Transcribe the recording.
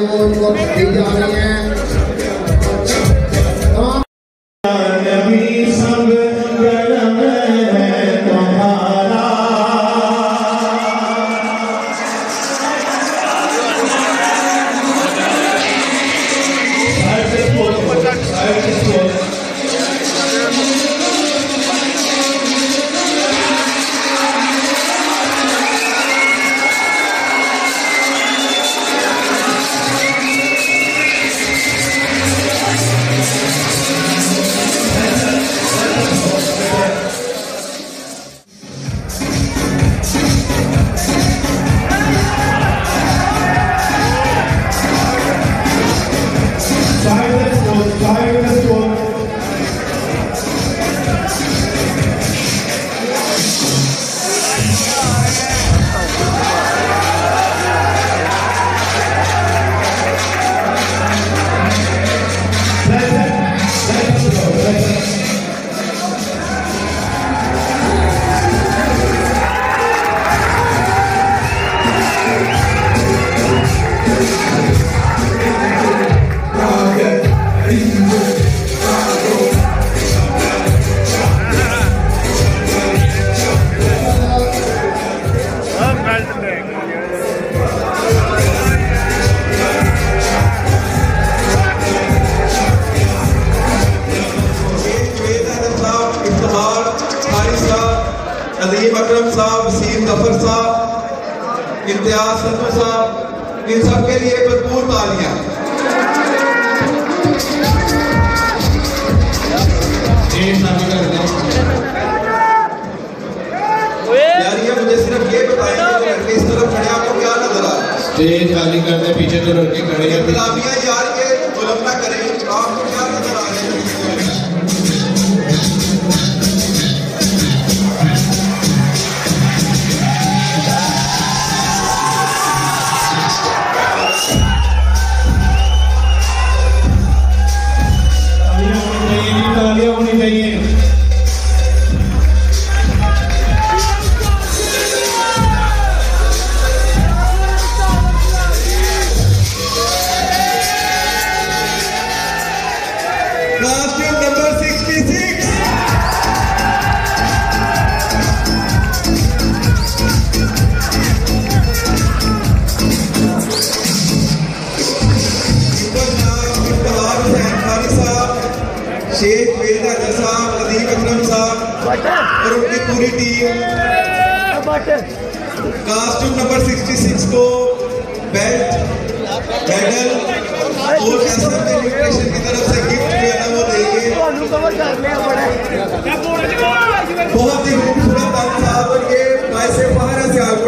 वो उनको दी जा रही है। अकरम साहब, वसीम गफर साहब, इम्तियाज संधू साहब, इन सब के लिए भरपूर तालियां। यार ये मुझे सिर्फ ये बताएं कि लड़के इस तरफ खड़े आपको क्या नजर आ रहा है? स्टेज खाली करते पीछे तो लड़के खड़े हैं। गुलाबियां यार ये जुल्म ना करें, आपको क्या नजर आ रहा है? शेख वेलदार साहब, अदीब अकरम साहब और उनकी पूरी टीम कास्ट्यूम नंबर 66 को बेल्ट, मेडल और कैसर के न्यूट्रिशन की तरफ से गिफ्ट जो है ना वो देंगे। बहुत ही खूबसूरत साहब और ये पैसे बाहर से